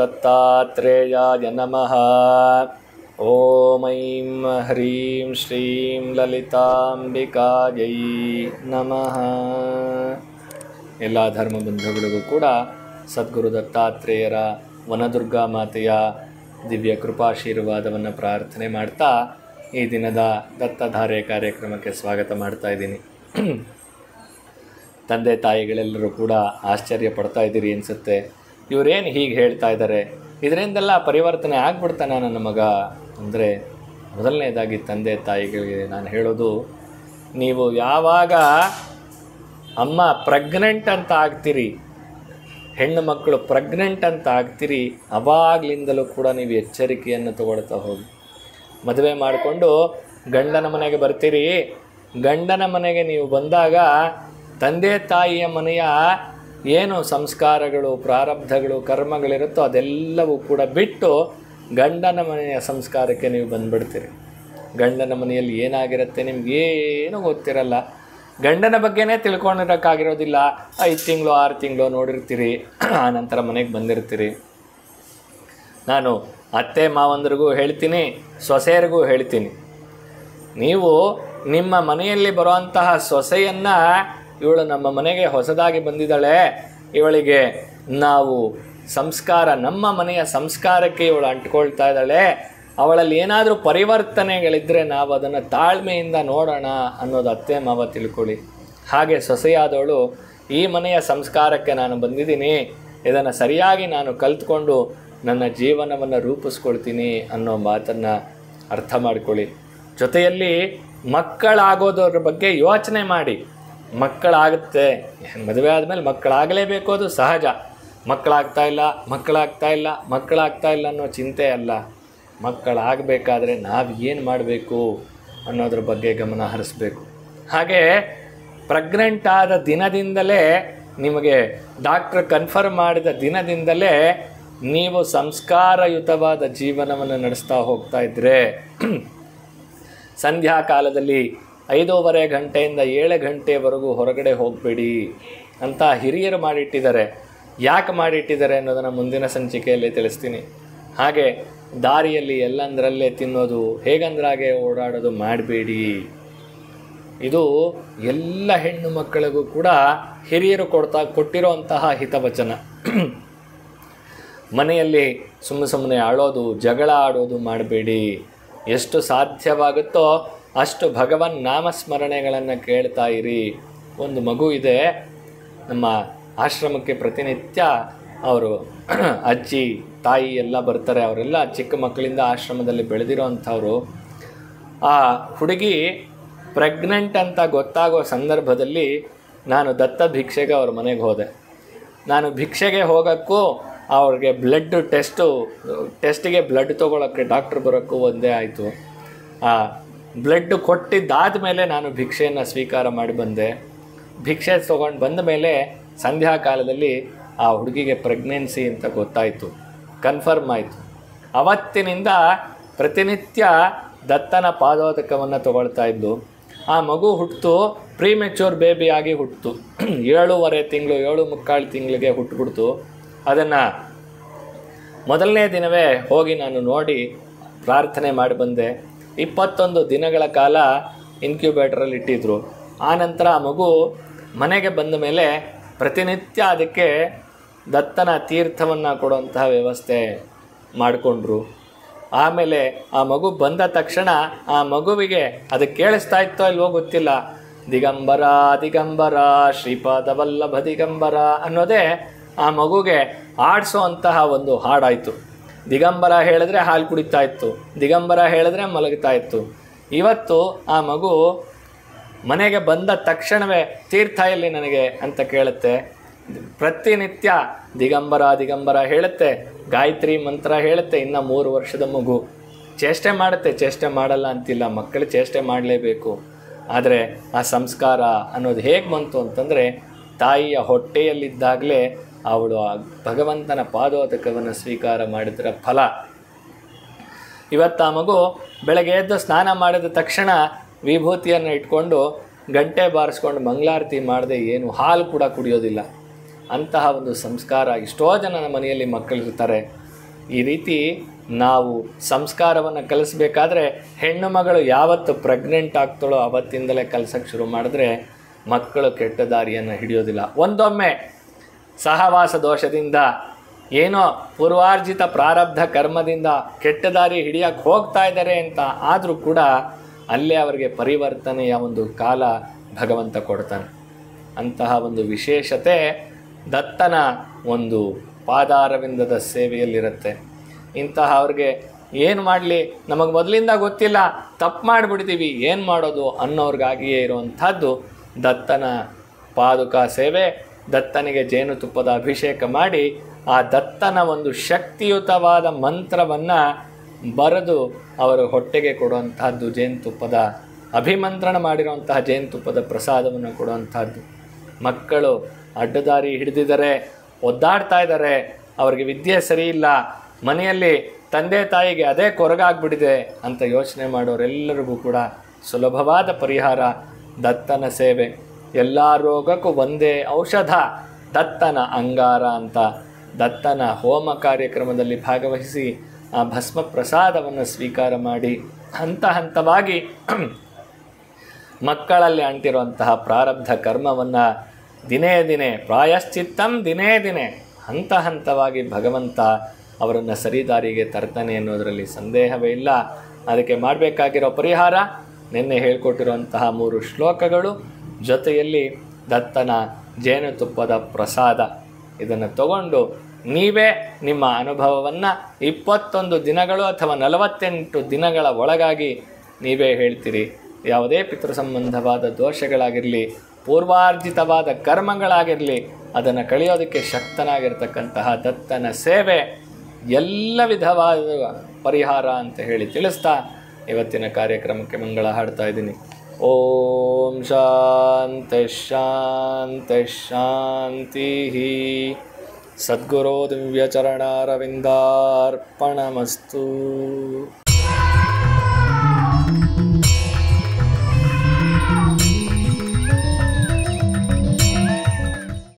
ದತ್ತಾತ್ರೇಯಾಯ ನಮಃ. ಓಂ ಐಂ ಹ್ರೀಂ ಶ್ರೀಂ ಲಲಿತಾಂಬಿಕಾಯೈ ನಮಃ. ಎಲ್ಲ ಧರ್ಮ ಬಂಧುಗಳಿಗೂ ಕೂಡ ಸದ್ಗುರು ದತ್ತಾತ್ರೇಯರ ವನದುರ್ಗಾ ಮಾತೆಯ ದಿವ್ಯ ಕೃಪಾಶೀರ್ವಾದವನ್ನು ಪ್ರಾರ್ಥನೆ ಮಾಡ್ತಾ ಈ ದಿನದ ದತ್ತಧಾರೆ ಕಾರ್ಯಕ್ರಮಕ್ಕೆ ಸ್ವಾಗತ ಮಾಡ್ತಾ ಇದ್ದೀನಿ. ತಂದೆ ತಾಯಿಗಳೆಲ್ಲರೂ ಕೂಡ ಆಶ್ಚರ್ಯ ಪಡ್ತಾ ಇದ್ದೀರಿ ಅನಿಸುತ್ತೆ. ಇವರೇನು ಹೀಗೆ ಹೇಳ್ತಾ ಇದ್ದಾರೆ, ಇದರಿಂದೆಲ್ಲ ಪರಿವರ್ತನೆ ಆಗ್ಬಿಡ್ತಾನೆ ನನ್ನ ಮಗ ಅಂದರೆ, ಮೊದಲನೇದಾಗಿ ತಂದೆ ತಾಯಿಗಳಿಗೆ ನಾನು ಹೇಳೋದು, ನೀವು ಯಾವಾಗ ಅಮ್ಮ ಪ್ರೆಗ್ನೆಂಟ್ ಅಂತ ಆಗ್ತೀರಿ, ಹೆಣ್ಣು ಮಕ್ಕಳು ಪ್ರೆಗ್ನೆಂಟ್ ಅಂತ ಆಗ್ತೀರಿ, ಅವಾಗಲಿಂದಲೂ ಕೂಡ ನೀವು ಎಚ್ಚರಿಕೆಯನ್ನು ತಗೊಳ್ತಾ ಹೋಗಿ. ಮದುವೆ ಮಾಡಿಕೊಂಡು ಗಂಡನ ಮನೆಗೆ ಬರ್ತೀರಿ, ಗಂಡನ ಮನೆಗೆ ನೀವು ಬಂದಾಗ ತಂದೆ ತಾಯಿಯ ಮನೆಯ ಏನು ಸಂಸ್ಕಾರಗಳು, ಪ್ರಾರಬ್ಧಗಳು, ಕರ್ಮಗಳಿರುತ್ತೋ ಅದೆಲ್ಲವೂ ಕೂಡ ಬಿಟ್ಟು ಗಂಡನ ಮನೆಯ ಸಂಸ್ಕಾರಕ್ಕೆ ನೀವು ಬಂದುಬಿಡ್ತೀರಿ. ಗಂಡನ ಮನೆಯಲ್ಲಿ ಏನಾಗಿರುತ್ತೆ ನಿಮಗೇನು ಗೊತ್ತಿರಲ್ಲ, ಗಂಡನ ಬಗ್ಗೆನೇ ತಿಳ್ಕೊಂಡಿರೋಕ್ಕಾಗಿರೋದಿಲ್ಲ. 5 ತಿಂಗಳು 6 ತಿಂಗಳು ನೋಡಿರ್ತೀರಿ, ಆನಂತರ ಮನೆಗೆ ಬಂದಿರ್ತೀರಿ. ನಾನು ಅತ್ತೆ ಮಾವಂದ್ರಿಗೂ ಹೇಳ್ತೀನಿ, ಸೊಸೆಯರಿಗೂ ಹೇಳ್ತೀನಿ, ನೀವು ನಿಮ್ಮ ಮನೆಯಲ್ಲಿ ಬರುವಂತಹ ಸೊಸೆಯನ್ನು, ಇವಳು ನಮ್ಮ ಮನೆಗೆ ಹೊಸದಾಗಿ ಬಂದಿದ್ದಾಳೆ, ಇವಳಿಗೆ ನಾವು ಸಂಸ್ಕಾರ, ನಮ್ಮ ಮನೆಯ ಸಂಸ್ಕಾರಕ್ಕೆ ಇವಳು ಅಂಟ್ಕೊಳ್ತಾ ಇದ್ದಾಳೆ, ಅವಳಲ್ಲಿ ಏನಾದರೂ ಪರಿವರ್ತನೆಗಳಿದ್ದರೆ ನಾವು ಅದನ್ನು ತಾಳ್ಮೆಯಿಂದ ನೋಡೋಣ ಅನ್ನೋದು ಅತ್ತೆ ಮಾವ ತಿಳ್ಕೊಳ್ಳಿ. ಹಾಗೆ ಸೊಸೆಯಾದವಳು, ಈ ಮನೆಯ ಸಂಸ್ಕಾರಕ್ಕೆ ನಾನು ಬಂದಿದ್ದೀನಿ, ಇದನ್ನು ಸರಿಯಾಗಿ ನಾನು ಕಲ್ತ್ಕೊಂಡು ನನ್ನ ಜೀವನವನ್ನು ರೂಪಿಸ್ಕೊಳ್ತೀನಿ ಅನ್ನೋ ಮಾತನ್ನು ಅರ್ಥ ಮಾಡ್ಕೊಳ್ಳಿ. ಜೊತೆಯಲ್ಲಿ ಮಕ್ಕಳಾಗೋದ್ರ ಬಗ್ಗೆ ಯೋಚನೆ ಮಾಡಿ. ಮಕ್ಕಳಾಗುತ್ತೆ, ಮದುವೆ ಆದಮೇಲೆ ಮಕ್ಕಳಾಗಲೇಬೇಕು, ಅದು ಸಹಜ. ಮಕ್ಕಳಾಗ್ತಾ ಇಲ್ಲ ಅನ್ನೋ ಚಿಂತೆ ಅಲ್ಲ. ಮಕ್ಕಳಾಗಬೇಕಾದ್ರೆ ನಾವು ಏನು ಮಾಡಬೇಕು ಅನ್ನೋದ್ರ ಬಗ್ಗೆ ಗಮನ ಹರಿಸ್ಬೇಕು. ಹಾಗೆ ಪ್ರೆಗ್ನೆಂಟ್ ಆದ ದಿನದಿಂದಲೇ, ನಿಮಗೆ ಡಾಕ್ಟ್ರ್ ಕನ್ಫರ್ಮ್ ಮಾಡಿದ ದಿನದಿಂದಲೇ ನೀವು ಸಂಸ್ಕಾರಯುತವಾದ ಜೀವನವನ್ನು ನಡೆಸ್ತಾ ಹೋಗ್ತಾ ಇದ್ದರೆ, ಸಂಧ್ಯಾ ಕಾಲದಲ್ಲಿ 5:30 ಗಂಟೆಯಿಂದ 7 ಗಂಟೆವರೆಗೂ ಹೊರಗಡೆ ಹೋಗಬೇಡಿ ಅಂತ ಹಿರಿಯರು ಮಾಡಿಟ್ಟಿದ್ದಾರೆ. ಯಾಕೆ ಮಾಡಿಟ್ಟಿದ್ದಾರೆ ಅನ್ನೋದನ್ನು ಮುಂದಿನ ಸಂಚಿಕೆಯಲ್ಲಿ ತಿಳಿಸ್ತೀನಿ. ಹಾಗೆ ದಾರಿಯಲ್ಲಿ ಎಲ್ಲಂದರಲ್ಲೇ ತಿನ್ನೋದು, ಹೇಗಂದ್ರಾಗೆ ಓಡಾಡೋದು ಮಾಡಬೇಡಿ. ಇದು ಎಲ್ಲ ಹೆಣ್ಣು ಮಕ್ಕಳಿಗೂ ಕೂಡ ಹಿರಿಯರು ಕೊಟ್ಟಿರೋಂತಹ ಹಿತವಚನ. ಮನೆಯಲ್ಲಿ ಸುಮ್ಮನೆ ಅಳೋದು, ಜಗಳ ಆಡೋದು ಮಾಡಬೇಡಿ. ಎಷ್ಟು ಸಾಧ್ಯವಾಗುತ್ತೋ ಅಷ್ಟು ಭಗವನ್ ನಾಮಸ್ಮರಣೆಗಳನ್ನು ಕೇಳ್ತಾ ಇರಿ. ಒಂದು ಮಗು ಇದೆ ನಮ್ಮ ಆಶ್ರಮಕ್ಕೆ, ಪ್ರತಿನಿತ್ಯ ಅವರು ಅಜ್ಜಿ ತಾಯಿ ಎಲ್ಲ ಬರ್ತಾರೆ. ಅವರೆಲ್ಲ ಚಿಕ್ಕ ಮಕ್ಕಳಿಂದ ಆಶ್ರಮದಲ್ಲಿ ಬೆಳೆದಿರೋ ಅಂಥವ್ರು. ಆ ಹುಡುಗಿ ಪ್ರೆಗ್ನೆಂಟ್ ಅಂತ ಗೊತ್ತಾಗೋ ಸಂದರ್ಭದಲ್ಲಿ ನಾನು ದತ್ತ ಭಿಕ್ಷೆಗೆ ಅವ್ರ ಮನೆಗೆ ಹೋದೆ. ನಾನು ಭಿಕ್ಷೆಗೆ ಹೋಗೋಕ್ಕೂ ಅವ್ರಿಗೆ ಬ್ಲಡ್ ಟೆಸ್ಟಿಗೆ ಬ್ಲಡ್ ತೊಗೊಳಕ್ಕೆ ಡಾಕ್ಟ್ರ್ ಬರೋಕ್ಕೂ ಒಂದೇ ಆಯಿತು. ಆ ಬ್ಲಡ್ ಕೊಟ್ಟಿದ್ದಾದ ಮೇಲೆ ನಾನು ಭಿಕ್ಷೆಯನ್ನು ಸ್ವೀಕಾರ ಮಾಡಿ ಬಂದೆ. ಭಿಕ್ಷೆ ತೊಗೊಂಡು ಬಂದ ಮೇಲೆ ಸಂಧ್ಯಾ ಕಾಲದಲ್ಲಿ ಆ ಹುಡುಗಿಗೆ ಪ್ರೆಗ್ನೆನ್ಸಿ ಅಂತ ಗೊತ್ತಾಯಿತು, ಕನ್ಫರ್ಮ್ ಆಯಿತು. ಅವತ್ತಿನಿಂದ ಪ್ರತಿನಿತ್ಯ ದತ್ತನ ಪಾದೋದಕವನ್ನು ತಗೊಳ್ತಾ ಇದ್ದು. ಆ ಮಗು ಹುಟ್ಟಿತು, ಪ್ರೀಮೆಚ್ಯೂರ್ ಬೇಬಿ ಆಗಿ ಹುಟ್ಟಿತು. 7.5 ತಿಂಗಳು, 7.75 ತಿಂಗಳಿಗೆ ಹುಟ್ಟುಬಿಡ್ತು. ಅದನ್ನು ಮೊದಲನೇ ದಿನವೇ ಹೋಗಿ ನಾನು ನೋಡಿ ಪ್ರಾರ್ಥನೆ ಮಾಡಿ ಬಂದೆ. 21 ದಿನಗಳ ಕಾಲ ಇನ್ಕ್ಯುಬೇಟರಲ್ಲಿ ಇಟ್ಟಿದ್ರು. ಆನಂತರ ಆ ಮಗು ಮನೆಗೆ ಬಂದ ಮೇಲೆ ಪ್ರತಿನಿತ್ಯ ಅದಕ್ಕೆ ದತ್ತನ ತೀರ್ಥವನ್ನು ಕೊಡುವಂತಹ ವ್ಯವಸ್ಥೆ ಮಾಡಿಕೊಂಡ್ರು. ಆಮೇಲೆ ಆ ಮಗು ಬಂದ ತಕ್ಷಣ ಆ ಮಗುವಿಗೆ ಅದು ಕೇಳಿಸ್ತಾ ಇತ್ತೋ ಇಲ್ವೋ ಗೊತ್ತಿಲ್ಲ, ದಿಗಂಬರ ದಿಗಂಬರ ಶ್ರೀಪಾದ ವಲ್ಲಭ ದಿಗಂಬರ ಅನ್ನೋದೇ ಆ ಮಗುಗೆ ಆಡಿಸೋ ಅಂತಹ ಒಂದು ಹಾಡಾಯಿತು. ದಿಗಂಬರ ಹೇಳಿದ್ರೆ ಹಾಲು ಕುಡಿತಾ ಇತ್ತು, ದಿಗಂಬರ ಹೇಳಿದ್ರೆ ಮಲಗ್ತಾ ಇತ್ತು. ಇವತ್ತು ಆ ಮಗು ಮನೆಗೆ ಬಂದ ತಕ್ಷಣವೇ ತೀರ್ಥ ಎಲ್ಲಿ ನನಗೆ ಅಂತ ಕೇಳುತ್ತೆ. ಪ್ರತಿನಿತ್ಯ ದಿಗಂಬರ ದಿಗಂಬರ ಹೇಳುತ್ತೆ, ಗಾಯತ್ರಿ ಮಂತ್ರ ಹೇಳುತ್ತೆ. ಇನ್ನು 3 ವರ್ಷದ ಮಗು ಚೇಷ್ಟೆ ಮಾಡುತ್ತೆ, ಚೇಷ್ಟೆ ಮಾಡಲ್ಲ ಅಂತಿಲ್ಲ, ಮಕ್ಕಳು ಚೇಷ್ಟೆ ಮಾಡಲೇಬೇಕು. ಆದರೆ ಆ ಸಂಸ್ಕಾರ ಅನ್ನೋದು ಹೇಗೆ ಬಂತು ಅಂತಂದರೆ, ತಾಯಿಯ ಹೊಟ್ಟೆಯಲ್ಲಿದ್ದಾಗಲೇ ಅವಳು ಆ ಭಗವಂತನ ಪಾದೋದಕವನ್ನು ಸ್ವೀಕಾರ ಮಾಡಿದರ ಫಲ. ಇವತ್ತು ಆ ಮಗು ಬೆಳಗ್ಗೆ ಎದ್ದು ಸ್ನಾನ ಮಾಡಿದ ತಕ್ಷಣ ವಿಭೂತಿಯನ್ನು ಇಟ್ಕೊಂಡು ಗಂಟೆ ಬಾರಿಸ್ಕೊಂಡು ಮಂಗಳಾರತಿ ಮಾಡದೆ ಏನು ಹಾಲು ಕೂಡ ಕುಡಿಯೋದಿಲ್ಲ. ಅಂತಹ ಒಂದು ಸಂಸ್ಕಾರ ಎಷ್ಟೋ ಜನ ಮನೆಯಲ್ಲಿ ಮಕ್ಕಳಿರ್ತಾರೆ. ಈ ರೀತಿ ನಾವು ಸಂಸ್ಕಾರವನ್ನು ಕಲಿಸ್ಬೇಕಾದ್ರೆ ಹೆಣ್ಣು ಮಗಳು ಯಾವತ್ತು ಪ್ರೆಗ್ನೆಂಟ್ ಆಗ್ತಾಳೋ ಆವತ್ತಿಂದಲೇ ಕಲಿಸೋಕ್ಕೆ ಶುರು ಮಾಡಿದ್ರೆ ಮಕ್ಕಳು ಕೆಟ್ಟ ದಾರಿಯನ್ನು ಹಿಡಿಯೋದಿಲ್ಲ. ಒಂದೊಮ್ಮೆ ಸಹವಾಸ ದೋಷದಿಂದ ಏನೋ ಪೂರ್ವಾರ್ಜಿತ ಪ್ರಾರಬ್ಧ ಕರ್ಮದಿಂದ ಕೆಟ್ಟ ದಾರಿ ಹಿಡಿಯೋಕ್ಕೆ ಹೋಗ್ತಾ ಇದ್ದಾರೆ ಅಂತ ಆದರೂ ಕೂಡ ಅಲ್ಲೇ ಅವರಿಗೆ ಪರಿವರ್ತನೆಯ ಒಂದು ಕಾಲ ಭಗವಂತ ಕೊಡ್ತಾನೆ. ಅಂತಹ ಒಂದು ವಿಶೇಷತೆ ದತ್ತನ ಒಂದು ಪಾದಾರವಿಂದದ ಸೇವೆಯಲ್ಲಿರುತ್ತೆ. ಇಂತಹ ಅವ್ರಿಗೆ ಏನು ಮಾಡಲಿ, ನಮಗೆ ಮೊದಲಿಂದ ಗೊತ್ತಿಲ್ಲ, ತಪ್ಪು ಮಾಡಿಬಿಡ್ತೀವಿ, ಏನು ಮಾಡೋದು ಅನ್ನೋರ್ಗಾಗಿಯೇ ಇರುವಂಥದ್ದು ದತ್ತನ ಪಾದುಕಾ ಸೇವೆ. ದತ್ತನಿಗೆ ಜೇನುತುಪ್ಪದ ಅಭಿಷೇಕ ಮಾಡಿ ಆ ದತ್ತನ ಒಂದು ಶಕ್ತಿಯುತವಾದ ಮಂತ್ರವನ್ನು ಬರೆದು ಅವರು ಹೊಟ್ಟೆಗೆ ಕೊಡುವಂತಹದ್ದು, ಜೇನುತುಪ್ಪದ ಅಭಿಮಂತ್ರಣ ಮಾಡಿರುವಂತಹ ಜೇನುತುಪ್ಪದ ಪ್ರಸಾದವನ್ನು ಕೊಡುವಂಥದ್ದು. ಮಕ್ಕಳು ಅಡ್ಡದಾರಿ ಹಿಡಿದಿದ್ದಾರೆ, ಒದ್ದಾಡ್ತಾ ಇದ್ದಾರೆ, ಅವ್ರಿಗೆ ವಿದ್ಯೆ ಸರಿ ಇಲ್ಲ, ಮನೆಯಲ್ಲಿ ತಂದೆ ತಾಯಿಗೆ ಅದೇ ಕೊರಗಾಗ್ಬಿಟ್ಟಿದೆ ಅಂತ ಯೋಚನೆ ಮಾಡೋರೆಲ್ಲರಿಗೂ ಕೂಡ ಸುಲಭವಾದ ಪರಿಹಾರ ದತ್ತನ ಸೇವೆ. ಎಲ್ಲ ರೋಗಕ್ಕೂ ಒಂದೇ ಔಷಧ ದತ್ತನ ಅಂಗಾರ ಅಂತ. ದತ್ತನ ಹೋಮ ಕಾರ್ಯಕ್ರಮದಲ್ಲಿ ಭಾಗವಹಿಸಿ ಆ ಭಸ್ಮ ಪ್ರಸಾದವನ್ನು ಸ್ವೀಕಾರ ಮಾಡಿ ಹಂತ ಹಂತವಾಗಿ ಮಕ್ಕಳಲ್ಲಿ ಅಂಟಿರುವಂತಹ ಪ್ರಾರಬ್ಧ ಕರ್ಮವನ್ನು ದಿನೇ ದಿನೇ ಪ್ರಾಯಶ್ಚಿತ್ತಂ ದಿನೇ ದಿನೇ ಹಂತ ಹಂತವಾಗಿ ಭಗವಂತ ಅವರನ್ನು ಸರಿದಾರಿಗೆ ತರ್ತಾನೆ ಅನ್ನೋದರಲ್ಲಿ ಸಂದೇಹವೇ ಇಲ್ಲ. ಅದಕ್ಕೆ ಮಾಡಬೇಕಾಗಿರೋ ಪರಿಹಾರ ನಿನ್ನೆ ಹೇಳ್ಕೊಟ್ಟಿರುವಂತಹ 3 ಶ್ಲೋಕಗಳು, ಜೊತೆಯಲ್ಲಿ ದತ್ತನ ಜೇನುತುಪ್ಪದ ಪ್ರಸಾದ. ಇದನ್ನು ತಗೊಂಡು ನೀವೇ ನಿಮ್ಮ ಅನುಭವವನ್ನು 21 ದಿನಗಳು ಅಥವಾ 48 ದಿನಗಳ ಒಳಗಾಗಿ ನೀವೇ ಹೇಳ್ತೀರಿ. ಯಾವುದೇ ಪಿತೃ ಸಂಬಂಧವಾದ ದೋಷಗಳಾಗಿರಲಿ, ಪೂರ್ವಾರ್ಜಿತವಾದ ಕರ್ಮಗಳಾಗಿರಲಿ, ಅದನ್ನು ಕಳೆಯೋದಕ್ಕೆ ಶಕ್ತನಾಗಿರ್ತಕ್ಕಂತಹ ದತ್ತನ ಸೇವೆ ಎಲ್ಲ ವಿಧವಾದ ಪರಿಹಾರ ಅಂತ ಹೇಳಿ ತಿಳಿಸ್ತಾ ಇವತ್ತಿನ ಕಾರ್ಯಕ್ರಮಕ್ಕೆ ಮಂಗಳ ಹಾಡ್ತಾ ಇದ್ದೀನಿ. ಓಂ ಶಾಂತಿ ಶಾಂತಿ ಶಾಂತಿ. ಸದ್ಗುರೋ ದಿವ್ಯಚರಣಾರವಿಂದಾರ್ಪಣಮಸ್ತು.